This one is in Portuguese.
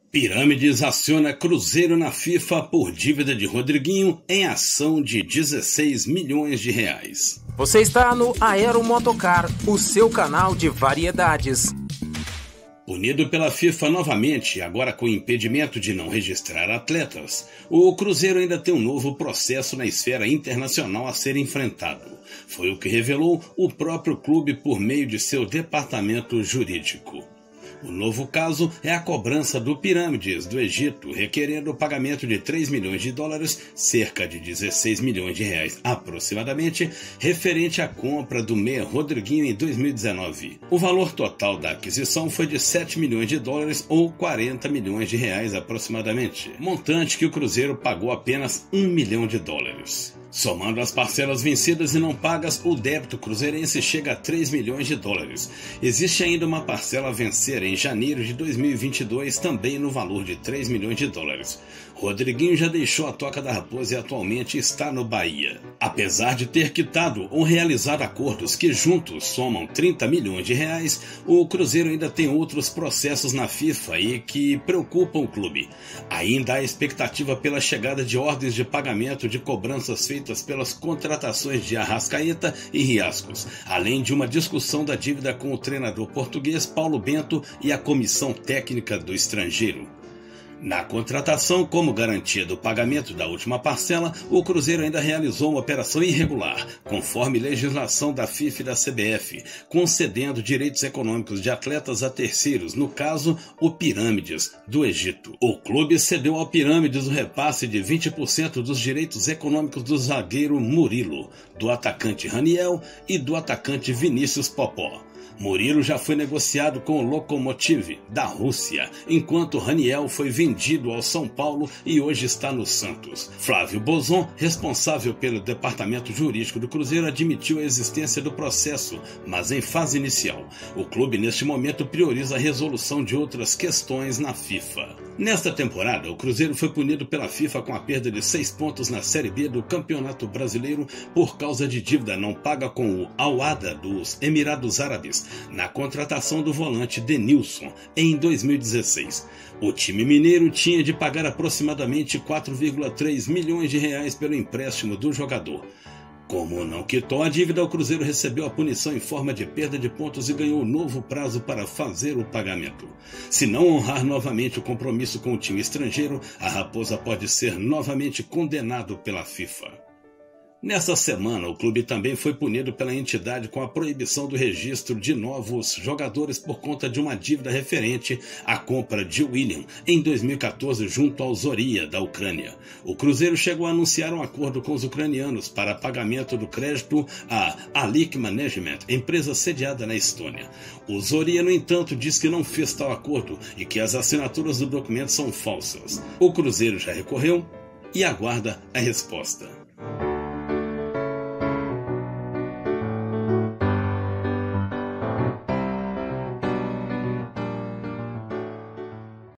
Pirâmides aciona Cruzeiro na FIFA por dívida de Rodriguinho em ação de 16 milhões de reais. Você está no Aero Motocar, o seu canal de variedades. Punido pela FIFA novamente, agora com impedimento de não registrar atletas, o Cruzeiro ainda tem um novo processo na esfera internacional a ser enfrentado. Foi o que revelou o próprio clube por meio de seu departamento jurídico. O novo caso é a cobrança do Pirâmides do Egito, requerendo o pagamento de 3 milhões de dólares, cerca de 16 milhões de reais aproximadamente, referente à compra do meia Rodriguinho em 2019. O valor total da aquisição foi de 7 milhões de dólares ou 40 milhões de reais aproximadamente, montante que o Cruzeiro pagou apenas 1 milhão de dólares. Somando as parcelas vencidas e não pagas, o débito cruzeirense chega a 3 milhões de dólares. Existe ainda uma parcela a vencer em janeiro de 2022, também no valor de 3 milhões de dólares. Rodriguinho já deixou a Toca da Raposa e atualmente está no Bahia. Apesar de ter quitado ou realizado acordos que juntos somam 30 milhões de reais, o Cruzeiro ainda tem outros processos na FIFA e que preocupam o clube. Ainda há expectativa pela chegada de ordens de pagamento de cobranças feitas pelas contratações de Arrascaeta e Riascos, além de uma discussão da dívida com o treinador português Paulo Bento e a comissão técnica do estrangeiro. Na contratação, como garantia do pagamento da última parcela, o Cruzeiro ainda realizou uma operação irregular, conforme legislação da FIFA e da CBF, concedendo direitos econômicos de atletas a terceiros, no caso, o Pirâmides, do Egito. O clube cedeu ao Pirâmides o repasse de 20% dos direitos econômicos do zagueiro Murilo, do atacante Raniel e do atacante Vinícius Popó. Murilo já foi negociado com o Lokomotiv, da Rússia, enquanto Raniel foi vendido ao São Paulo e hoje está no Santos. Flávio Bozon, responsável pelo departamento jurídico do Cruzeiro, admitiu a existência do processo, mas em fase inicial. O clube, neste momento, prioriza a resolução de outras questões na FIFA. Nesta temporada, o Cruzeiro foi punido pela FIFA com a perda de 6 pontos na Série B do Campeonato Brasileiro por causa de dívida não paga com o Al-Wahda dos Emirados Árabes, na contratação do volante Denilson em 2016. O time mineiro tinha de pagar aproximadamente 4,3 milhões de reais pelo empréstimo do jogador. Como não quitou a dívida, o Cruzeiro recebeu a punição em forma de perda de pontos e ganhou um novo prazo para fazer o pagamento. Se não honrar novamente o compromisso com o time estrangeiro, a Raposa pode ser novamente condenado pela FIFA. Nessa semana, o clube também foi punido pela entidade com a proibição do registro de novos jogadores por conta de uma dívida referente à compra de William em 2014 junto ao Zoria, da Ucrânia. O Cruzeiro chegou a anunciar um acordo com os ucranianos para pagamento do crédito à Alik Management, empresa sediada na Estônia. O Zoria, no entanto, diz que não fez tal acordo e que as assinaturas do documento são falsas. O Cruzeiro já recorreu e aguarda a resposta.